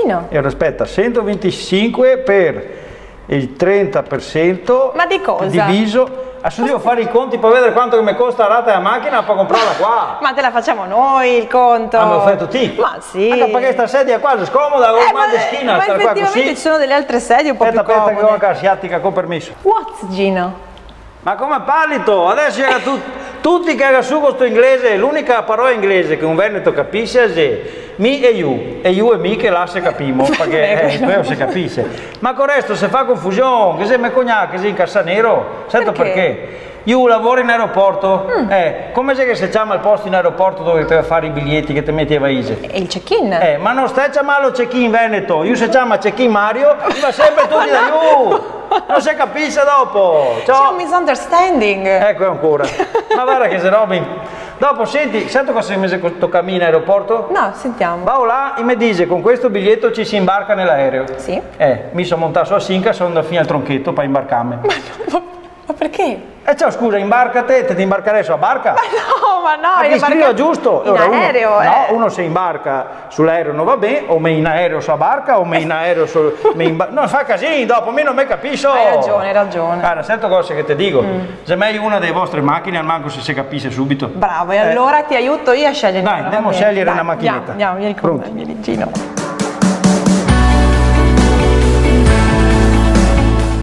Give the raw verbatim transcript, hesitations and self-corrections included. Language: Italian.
Gino. E ora aspetta, centoventicinque per il trenta per cento. Ma di cosa? Diviso. Adesso devo fare i conti per vedere quanto mi costa la rata della macchina per comprarla qua. Ma te la facciamo noi il conto? Ah, me l'ho fatto te? Ma sì. Anche perché sta sedia qua è scomoda, con Eh, mal ma, di schiena, ma stare qua effettivamente così. ci sono delle altre sedie un po' Aspetta, più aspetta, che ho comode. anche asiatica con permesso. What, Gino? Ma come palito? Adesso era tu, tutti che era su questo inglese, l'unica parola inglese che un veneto capisce è mi e you, e you e mi che là se capimo, perché eh, quello si capisce. Ma con il resto se fa confusione, che se me cognac, che se in cassa nero, sento perché? perché? Io lavoro in aeroporto, mm. eh, come se che si chiama il posto in aeroporto dove devi fare i biglietti che ti metti a paese? E il check-in? Eh, ma non stai chiamando check-in in Veneto, io si chiama check-in Mario, va sempre tutti da you, non si capisce dopo. C'è un misunderstanding. Ecco ancora, ma guarda che se no mi... Dopo senti, sento cosa si mette questo cammino in aeroporto? No, sentiamo. Va là e mi dice con questo biglietto ci si imbarca nell'aereo. Sì. Eh, mi sono montato sulla sinca, sono andato fino al tronchetto per imbarcarmi. Ma, ma, ma perché? Eh ciao, scusa, imbarcate, te ti imbarcherei sulla barca? Ma no, ma no, ma io ti scrivo giusto. In Ora, aereo, uno, eh. no, uno si imbarca sull'aereo non va bene, o me in aereo sulla barca, o me in aereo su... me in bar... Non fa casino dopo, a me non mi capisco. Hai ragione, hai ragione. Guarda, sento cose che ti dico. Mm. Se mai una delle vostre macchine, al manco se si capisce subito. Bravo, e eh. allora ti aiuto io a scegliere. Dai, andiamo a scegliere Dai, una macchinetta. Andiamo, andiamo, vieni con me, vieni Gino.